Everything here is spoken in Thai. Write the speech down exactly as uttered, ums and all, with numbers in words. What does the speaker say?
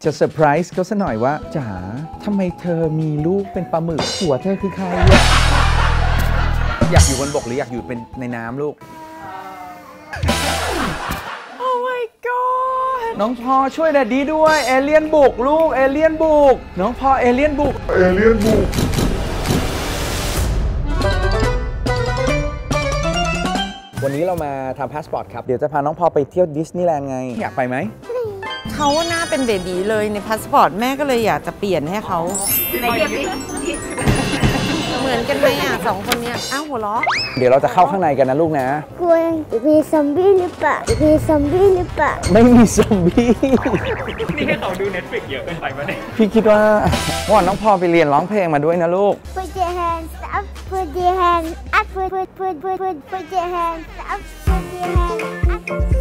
จะเซอร์ไพรส์เขาซะหน่อยว่าจ๋าทำไมเธอมีลูกเป็นปลาหมึกหัวเธอคือใครอยากอยู่บนบกหรืออยากอยู่เป็นในน้ำลูก Oh my god น้องพอช่วยแดดดี้ด้วยเอเลี่ยนบุกลูกเอเลี่ยนบุกน้องพอเอเลี่ยนบุกเอเลี่ยนบุกวันนี้เรามาทำพาสปอร์ตครับเดี๋ยวจะพาน้องพอไปเที่ยวดิสนีย์แลนด์ไงอยากไปไหมเขาหน้าเป็นเบบีเลยในพาสปอร์ตแม่ก็เลยอยากจะเปลี่ยนให้เขาเหมือนกันไหมอ่ะสองคนเนี้ยอ้าวหัวเราะเดี๋ยวเราจะเข้าข้างในกันนะลูกนะกลัวมีซอมบี้หรือเปล่ามีซอมบี้หรือเปล่าไม่มีซอมบี้นี่ให้เขาดู Netflix เยอะเกินไปปะเนี่ยพี่คิดว่าว่าน้องพอไปเรียนร้องเพลงมาด้วยนะลูก Put your hands up Put your hands up Put put put put put Put your hands up Put your hands up